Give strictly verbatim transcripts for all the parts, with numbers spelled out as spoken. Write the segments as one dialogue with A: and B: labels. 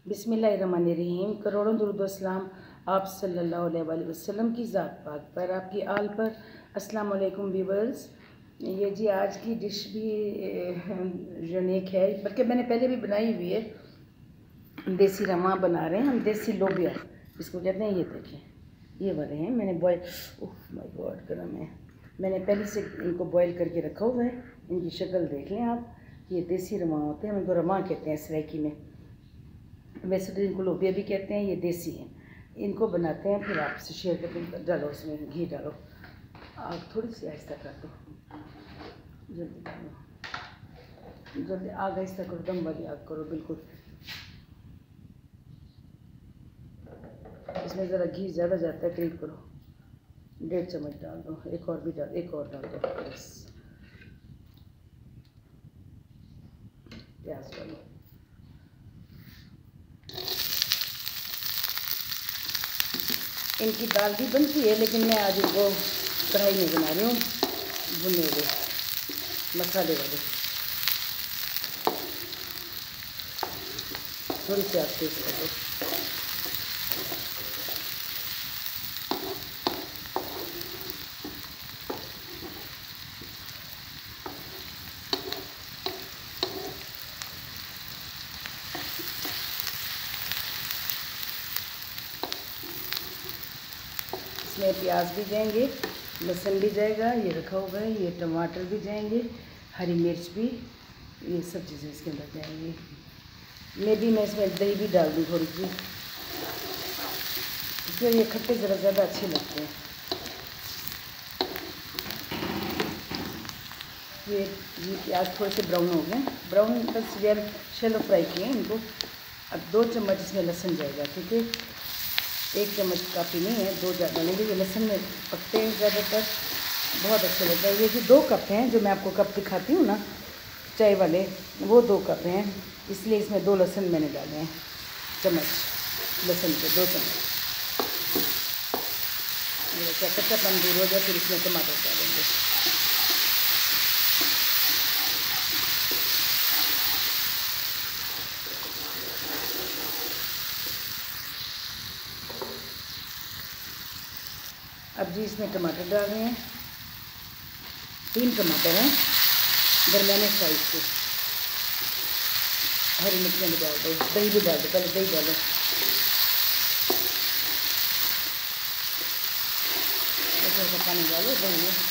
A: बिस्मिल्लाहिर्रहमानिर्रहीम। करोड़ों दुरूद सलाम आप सल्लल्लाहु अलैहि वसल्लम की ज़ात पाक पर, आपकी आल पर। अस्सलाम वालेकुम व्यूअर्स। ये जी आज की डिश भी यूनिक है, बल्कि मैंने पहले भी बनाई हुई है। देसी रमा बना रहे हैं हम, देसी लोबिया इसको कहते हैं। ये देखें, ये वाले हैं। मैंने बॉयल, ओह माय गॉड गरम है। मैंने पहले से इनको बॉयल करके रखा हुआ है। इनकी शक्ल देख लें आप। ये देसी रमा होते हैं, हम इनको रमा कहते हैं सराइकी में। वैसे तो इनको लोबिया भी कहते हैं। ये देसी हैं, इनको बनाते हैं। फिर आपसे शेयर करते हैं। डालो उसमें घी डालो, आग थोड़ी सी आहिस्ता कर दो, जल्दी डालो, जल्दी आग आहिस्ता करो, दम वाली आग करो बिल्कुल। इसमें ज़रा घी ज़्यादा जाता है, करीब करो, डेढ़ चम्मच डाल दो। एक और भी डाल, एक और डाल दो बस। प्याज डालो। इनकी दाल भी बनती है, लेकिन मैं आज इनको कढ़ाई में बना रही हूँ, भुने हुए मसाले वाले। थोड़ी सी आप तेज कर दो। इसमें प्याज भी जाएंगे, लहसुन भी जाएगा, ये रखा हुआ है, ये टमाटर भी जाएंगे, हरी मिर्च भी, ये सब चीज़ें इसके अंदर जाएंगी। मैं भी मैं इसमें दही भी डाल दूँ थोड़ी सी, इसमें ये खट्टे ज़रा ज़्यादा अच्छे लगते हैं। ये ये प्याज थोड़े से ब्राउन हो गए, ब्राउन बस यार शैलो फ्राई किए इनको। अब दो चम्मच इसमें लहसुन जाएगा, ठीक है। एक चम्मच काफ़ी नहीं है, दो डालेंगे। ये लहसुन में पकते हैं ज़्यादातर, बहुत अच्छे लगता है। ये जो दो कप हैं, जो मैं आपको कप दिखाती हूँ ना चाय वाले, वो दो कप हैं, इसलिए इसमें दो लहसुन मैंने डाले हैं, चम्मच लहसुन के दो चम्मच। क्या कच्चापन दूर हो जाए, फिर इसमें टमाटर डालेंगे। अब जी इसमें टमाटर डाल रहे हैं, तीन टमाटर हैं दरमियाने साइज के। हरी मिर्चियाँ भी डाल दो, दही भी डाल दो, पहले दही डालो। थोड़ा सा पानी डालो दही में,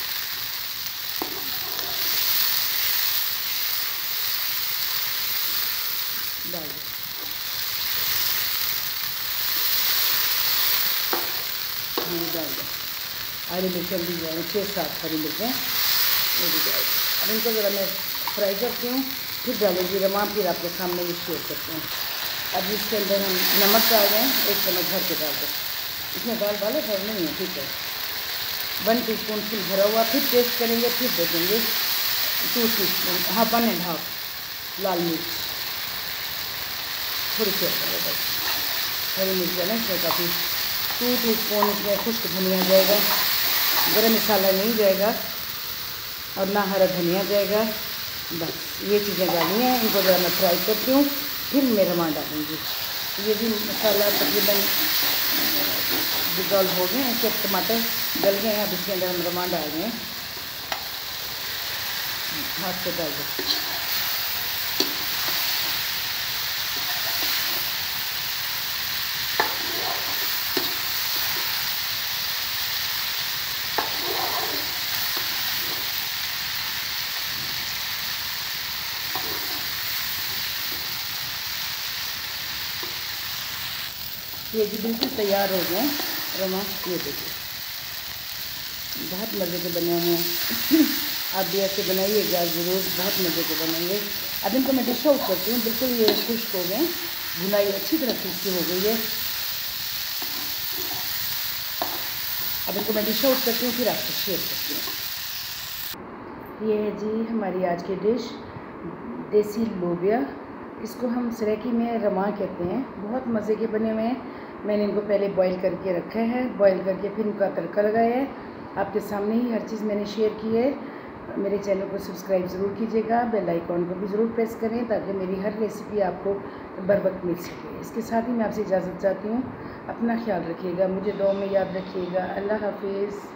A: डाल दो। डाल दो हरी मिर्चें भी जाएंगे, छः सात हरी मिर्चें वो भी डाल दो। अब इनको ज़रा मैं फ्राई करती हूँ, फिर डालेंगे रमा, फिर आपके सामने ये शेयर करते हैं। अब इसके अंदर हम नमक डाल दें, एक चम्मच भर के डाल दें। इसमें दाल डाले भर नहीं है, ठीक है। वन टी स्पून फुल भरा हुआ, फिर टेस्ट करेंगे, फिर देखेंगे। टू टी स्पून, हाँ वन एंड हाफ लाल मिर्च, थोड़ी सी बस हरी मिर्च है ना इसमें काफ़ी। टू टी स्पून इसमें खुश्क धनिया जाएगा, गरम मसाला नहीं जाएगा और ना हरा धनिया जाएगा। बस ये चीज़ें डालनी हैं। इनको ज़रा मैं फ्राई करती हूँ, फिर मैं रमा डालूँगी। ये भी मसाला तकरीबन डिज़ोल्व हो गए हैं, सब टमाटर गल गए हैं। अब इसके अंदर हम रमा डाल रहे हैं, हाथ से डाल दो। ये जी बिल्कुल तैयार हो गए रमा। ये देखिए बहुत मज़े के बने हुए हैं। आप भी ऐसे बनाइएगा ज़रूर, बहुत मज़े के बनेंगे। अब इनको मैं डिश आउट करती हूँ, बिल्कुल ये खुश्क हो गए, भुनाई अच्छी तरह से इसकी हो गई है। अब इनको मैं डिश आउट करती हूँ, फिर आपसे शेयर करती हूँ। ये है जी हमारी आज की डिश, देसी लोबिया। इसको हम सराइकी में रमा कहते हैं। बहुत मज़े के बने हुए हैं। मैंने इनको पहले बॉईल करके रखा है, बॉईल करके फिर इनका तड़का लगाया है। आपके सामने ही हर चीज़ मैंने शेयर की है। मेरे चैनल को सब्सक्राइब ज़रूर कीजिएगा, बेल आइकॉन को भी ज़रूर प्रेस करें ताकि मेरी हर रेसिपी आपको बर वक्त मिल सके। इसके साथ ही मैं आपसे इजाज़त चाहती हूँ। अपना ख्याल रखिएगा, मुझे दुआ में याद रखिएगा। अल्लाह हाफिज़।